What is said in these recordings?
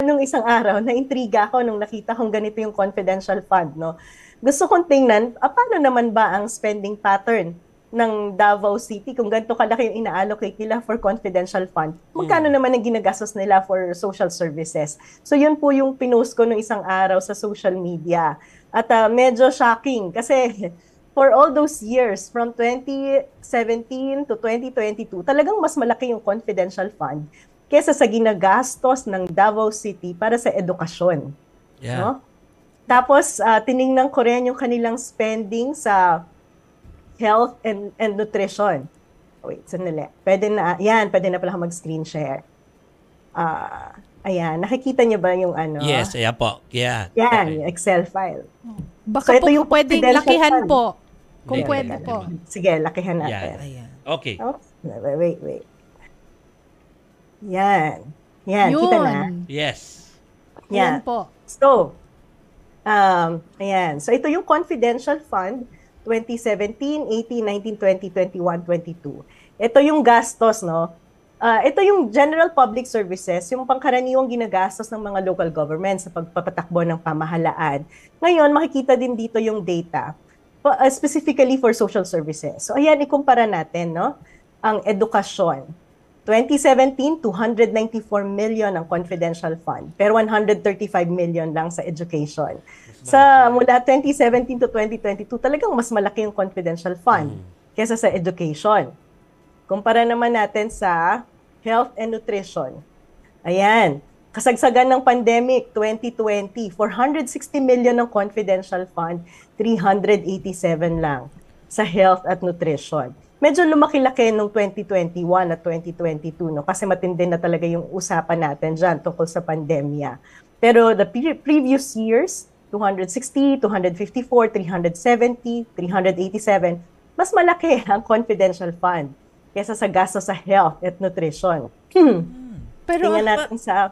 nung isang araw, na-intriga ako nung nakita kong ganito yung confidential fund, no? Gusto kong tingnan, paano naman ba ang spending pattern ng Davao City kung ganito kalaki yung ina-allocate nila for confidential fund? Magkano naman ang ginagastos nila for social services? So yun po yung pinost ko nung isang araw sa social media. At medyo shocking kasi for all those years, from 2017 to 2022, talagang mas malaki yung confidential fund kesa sa ginagastos ng Davao City para sa edukasyon. Yeah. No? Tapos, tiningnan ko rin yung kanilang spending sa health and nutrition. Wait, sandali. Pwede na pala mag-screen share. Ayan, nakikita niyo ba yung ano? Yes, ayan po. Yeah. Yan, Okay. yung Excel file. Baka So, ito po yung pwedeng confidential lakihan fund. po. Kung Hindi, pwede hindi. po. Sige, lakihan Yan. natin. Ayan. Okay. Oops. Wait. Yan. Yan, Yun. kita na? Yes. Ayan Yan. po. So, ayan. So, ito yung confidential fund, 2017, 18, 19, 20, 21, 22. Ito yung gastos, no? Ito yung general public services, yung pangkaraniwang ginagastos ng mga local governments sa pagpapatakbo ng pamahalaan. Ngayon, makikita din dito yung data, specifically for social services. So, ayan, ikumpara natin, no? Ang edukasyon. 2017, 294 million ang confidential fund, pero 135 million lang sa education. Mula 2017 to 2022, talagang mas malaki yung confidential fund kesa sa education. Kumpara naman natin sa health and nutrition. Ayan, kasagsagan ng pandemic 2020, 460 million ng confidential fund, 387 lang sa health at nutrition. Medyo lumaki-laki nung 2021 at 2022, no? Kasi matindi na talaga yung usapan natin dyan tungkol sa pandemya. Pero the previous years, 260, 254, 370, 387, mas malaki ang confidential fund kesa sa gasto sa health at nutrition. Pero Tingnan natin sa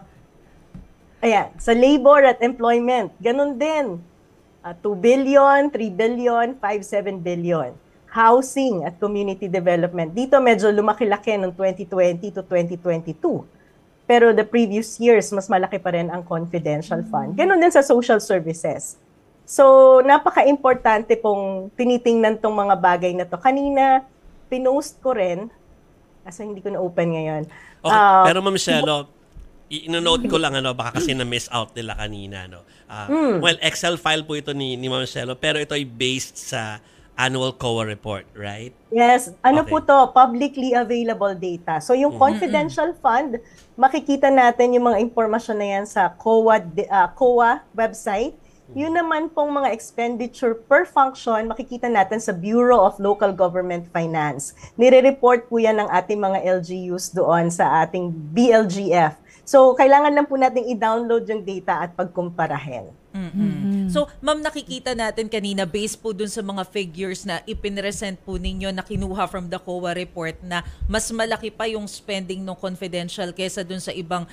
labor at employment, ganun din. 2 billion, 3 billion, 5, 7 billion. Housing at community development. Dito medyo lumaki-laki ng 2020 to 2022. Pero the previous years, mas malaki pa rin ang confidential fund. Ganun din sa social services. So, napaka-importante pong tinitingnan tong mga bagay na to. Kanina, pinost ko rin, kasi hindi ko na-open ngayon. Okay. Pero Ma'am Shelo, ino-note ko lang, baka kasi na-miss out nila kanina. Well, Excel file po ito ni Ma'am Shelo, pero ito ay based sa annual COA report, right? Yes. Okay. Po to? Publicly available data. So yung confidential fund, makikita natin yung mga impormasyon na yan sa COA website. Yun naman pong mga expenditure per function, makikita natin sa Bureau of Local Government Finance. Nire-report po yan ng ating mga LGUs doon sa ating BLGF. So kailangan lang po natin i-download yung data at pagkumparahin. So, ma'am, nakikita natin kanina, based po dun sa mga figures na ipinresent po ninyo na kinuha from the COA report na mas malaki pa yung spending ng confidential kesa dun sa ibang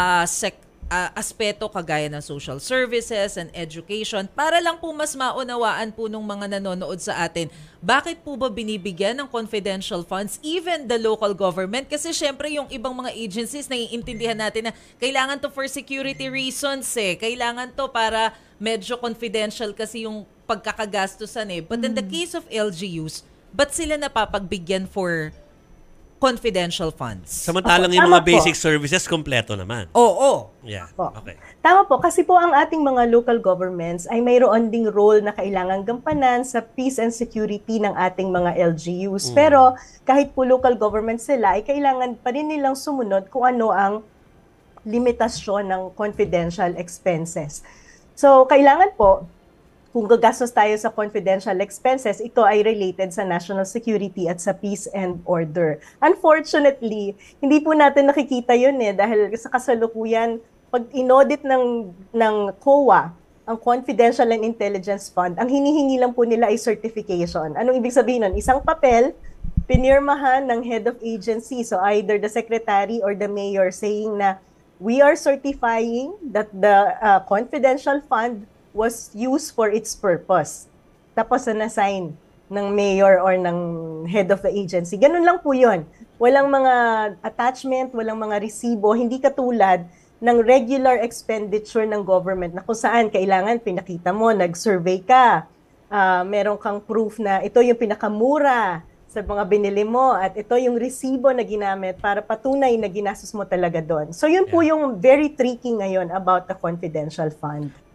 aspeto kagaya ng social services and education. Para lang po mas maunawaan po ng mga nanonood sa atin, bakit po ba binibigyan ng confidential funds even the local government? Kasi syempre yung ibang mga agencies, naiintindihan natin na kailangan to for security reasons Kailangan to para medyo confidential kasi yung pagkakagastusan But in the case of LGUs, ba't sila napapagbigyan for confidential funds? Samantalang yung Tama mga po. basic services, kompleto naman. Oo. Yeah. Po. Okay. Tama po, kasi po ang ating mga local governments ay mayroon ding role na kailangan gampanan sa peace and security ng ating mga LGUs. Pero kahit po local government sila, ay kailangan pa rin nilang sumunod kung ano ang limitasyon ng confidential expenses. So, kailangan po, kung gagastos tayo sa confidential expenses, ito ay related sa national security at sa peace and order. Unfortunately, hindi po natin nakikita yun dahil sa kasalukuyan, pag inaudit ng COA, ang Confidential and Intelligence Fund, ang hinihingi lang po nila ay certification. Anong ibig sabihin nun? Isang papel, pinirmahan ng head of agency, so either the secretary or the mayor saying na we are certifying that the confidential fund was used for its purpose. Tapos na-sign ng mayor or ng head of the agency. Ganun lang po yun. Walang mga attachment, walang mga resibo, hindi katulad ng regular expenditure ng government na kung saan kailangan pinakita mo, nag-survey ka, meron kang proof na ito yung pinakamura sa mga binili mo at ito yung resibo na ginamit para patunay na ginastos mo talaga doon. So yun po yung very tricky ngayon about the confidential fund.